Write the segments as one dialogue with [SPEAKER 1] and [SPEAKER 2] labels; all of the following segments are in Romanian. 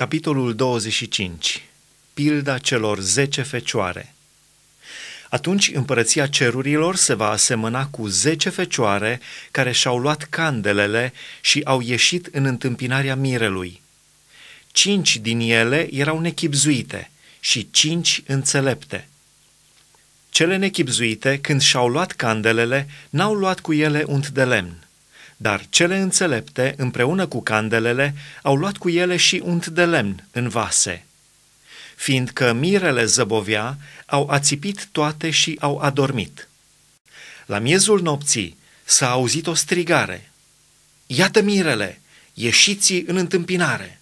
[SPEAKER 1] Capitolul 25. Pilda celor 10 fecioare. Atunci împărăția cerurilor se va asemăna cu 10 fecioare care și-au luat candelele și au ieșit în întâmpinarea mirelui. 5 din ele erau nechibzuite și 5 înțelepte. Cele nechibzuite, când și-au luat candelele, n-au luat cu ele unt de lemn, dar cele înțelepte, împreună cu candelele, au luat cu ele și unt de lemn în vase. Fiindcă mirele zăbovea, au ațipit toate și au adormit. La miezul nopții s-a auzit o strigare: „Iată mirele, ieșiți în întâmpinare!”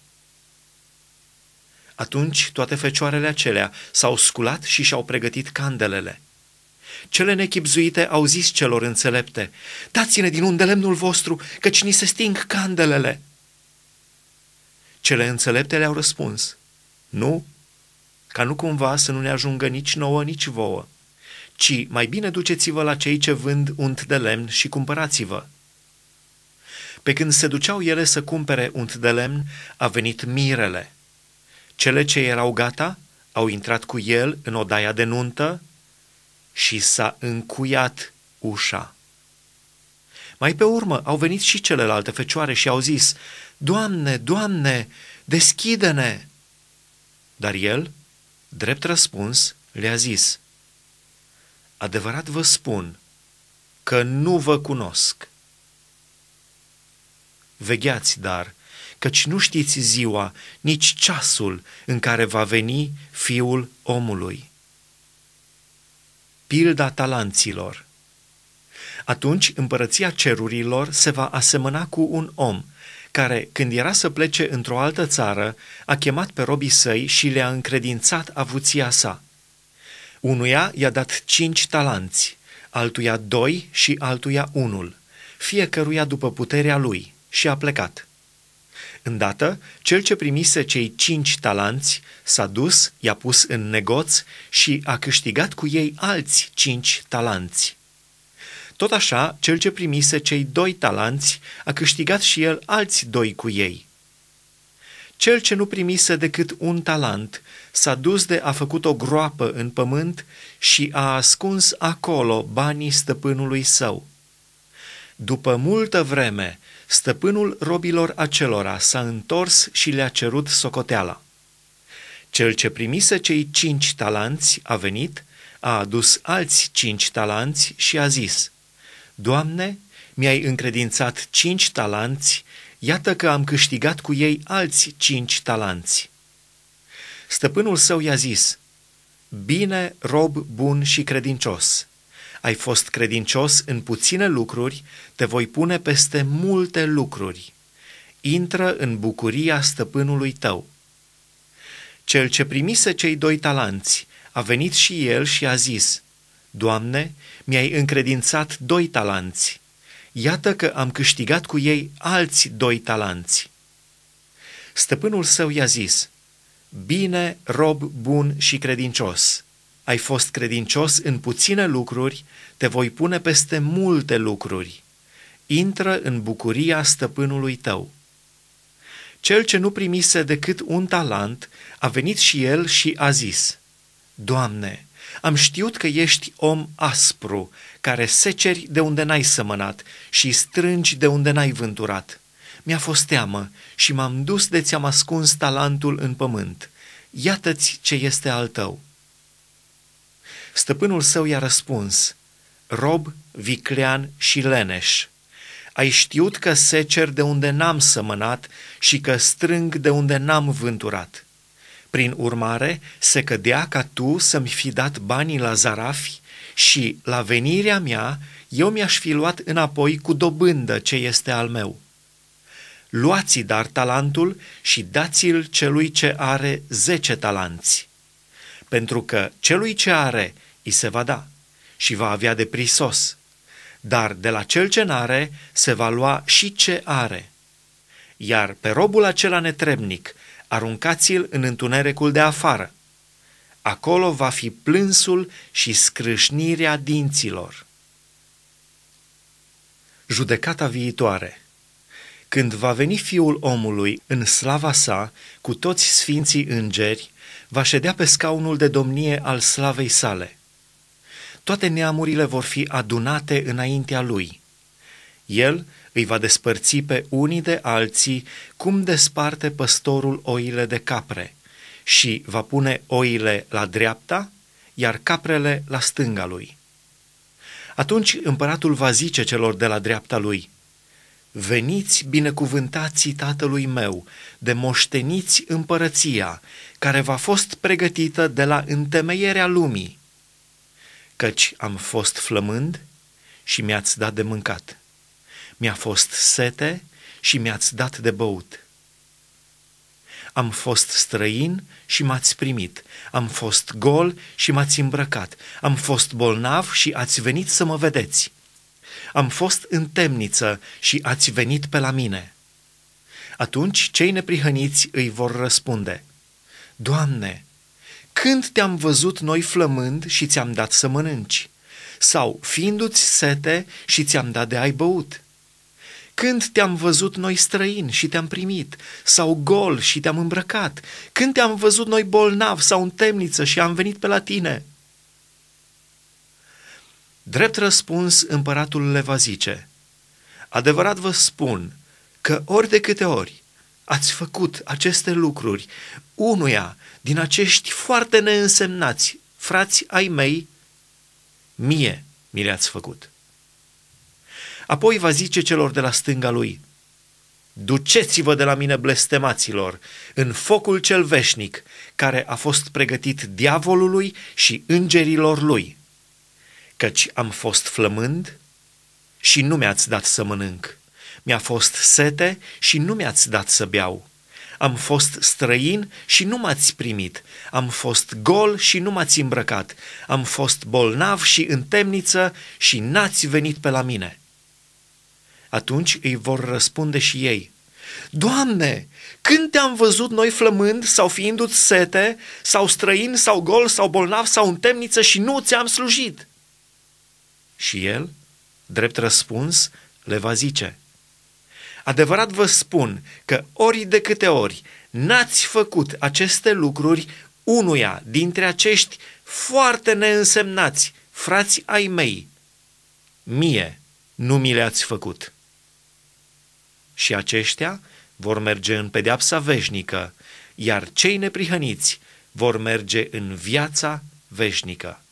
[SPEAKER 1] Atunci toate fecioarele acelea s-au sculat și și-au pregătit candelele. Cele nechibzuite au zis celor înțelepte: „Dați-ne din unde lemnul vostru, căci ni se sting candelele.” Cele înțelepte le-au răspuns: „Nu, ca nu cumva să nu ne ajungă nici nouă, nici vouă, ci mai bine duceți-vă la cei ce vând unt de lemn și cumpărați-vă.” Pe când se duceau ele să cumpere unt de lemn, a venit mirele. Cele ce erau gata au intrat cu el în odaia de nuntă și s-a încuiat ușa. Mai pe urmă au venit și celelalte fecioare și au zis: „Doamne, Doamne, deschide-ne!” Dar el, drept răspuns, le-a zis: „Adevărat vă spun că nu vă cunosc. Vegheați, dar, căci nu știți ziua, nici ceasul în care va veni Fiul omului.” Pilda talanților. Atunci împărăția cerurilor se va asemăna cu un om care, când era să plece într-o altă țară, a chemat pe robii săi și le-a încredințat avuția sa. Unuia i-a dat 5 talanți, altuia 2 și altuia 1, fiecăruia după puterea lui, și a plecat. Îndată, cel ce primise cei 5 talanți s-a dus, i-a pus în negoț și a câștigat cu ei alți 5 talanți. Tot așa, cel ce primise cei 2 talanți a câștigat și el alți 2 cu ei. Cel ce nu primise decât 1 talent s-a dus de a făcut o groapă în pământ și a ascuns acolo banii stăpânului său. După multă vreme, stăpânul robilor acelora s-a întors și le-a cerut socoteala. Cel ce primise cei 5 talanți a venit, a adus alți 5 talanți și a zis: „Doamne, mi-ai încredințat 5 talanți, iată că am câștigat cu ei alți 5 talanți.” Stăpânul său i-a zis: „Bine, rob bun și credincios! Ai fost credincios în puține lucruri, te voi pune peste multe lucruri. Intră în bucuria stăpânului tău.” Cel ce primise cei 2 talanți a venit și el și a zis: „Doamne, mi-ai încredințat 2 talanți. Iată că am câștigat cu ei alți 2 talanți.” Stăpânul său i-a zis: „Bine, rob bun și credincios! Ai fost credincios în puține lucruri, te voi pune peste multe lucruri. Intră în bucuria stăpânului tău.” Cel ce nu primise decât 1 talent a venit și el și a zis: „Doamne, am știut că ești om aspru, care seceri de unde n-ai sămănat și strângi de unde n-ai vânturat. Mi-a fost teamă și m-am dus de ți-am ascuns talentul în pământ. Iată-ți ce este al tău.” Stăpânul său i-a răspuns: „Rob viclean și leneș, ai știut că secer de unde n-am sămănat și că strâng de unde n-am vânturat. Prin urmare, se cădea ca tu să-mi fi dat banii la zarafi și, la venirea mea, eu mi-aș fi luat înapoi cu dobândă ce este al meu. Luați dar talentul și dați-l celui ce are 10 talanți. Pentru că celui ce are îi se va da și va avea de prisos, dar de la cel ce n-are se va lua și ce are. Iar pe robul acela netrebnic aruncați-l în întunericul de afară. Acolo va fi plânsul și scrâșnirea dinților.” Judecata viitoare. Când va veni Fiul omului în slava sa, cu toți sfinții îngeri, va ședea pe scaunul de domnie al slavei sale. Toate neamurile vor fi adunate înaintea lui. El îi va despărți pe unii de alții, cum desparte păstorul oile de capre, și va pune oile la dreapta, iar caprele la stânga lui. Atunci împăratul va zice celor de la dreapta lui: veniți binecuvântații tatălui meu, de moșteniți împărăția, care v-a fost pregătită de la întemeierea lumii. Căci am fost flămând și mi-ați dat de mâncat. Mi-a fost sete și mi-ați dat de băut. Am fost străin și m-ați primit. Am fost gol și m-ați îmbrăcat. Am fost bolnav și ați venit să mă vedeți. Am fost în temniță și ați venit pe la mine. Atunci cei neprihăniți îi vor răspunde: Doamne, când te-am văzut noi flămând și ți-am dat să mănânci? Sau fiindu-ți sete și ți-am dat de ai băut? Când te-am văzut noi străini și te-am primit? Sau gol și te-am îmbrăcat? Când te-am văzut noi bolnav sau în temniță și am venit pe la tine? Drept răspuns, împăratul le va zice: adevărat vă spun că ori de câte ori ați făcut aceste lucruri unuia din acești foarte neînsemnați frați ai mei, mie mi le-ați făcut. Apoi va zice celor de la stânga lui: duceți-vă de la mine, blestemaților, în focul cel veșnic, care a fost pregătit diavolului și îngerilor lui. Căci am fost flămând și nu mi-ați dat să mănânc. Mi-a fost sete și nu mi-ați dat să beau. Am fost străin și nu m-ați primit. Am fost gol și nu m-ați îmbrăcat. Am fost bolnav și în temniță și n-ați venit pe la mine. Atunci îi vor răspunde și ei: Doamne, când te-am văzut noi flămând sau fiindu-ți sete, sau străin, sau gol, sau bolnav, sau în temniță și nu ți-am slujit? Și el, drept răspuns, le va zice: adevărat vă spun că ori de câte ori n-ați făcut aceste lucruri unuia dintre acești foarte neînsemnați frați ai mei, mie nu mi le-ați făcut. Și aceștia vor merge în pedeapsa veșnică, iar cei neprihăniți vor merge în viața veșnică.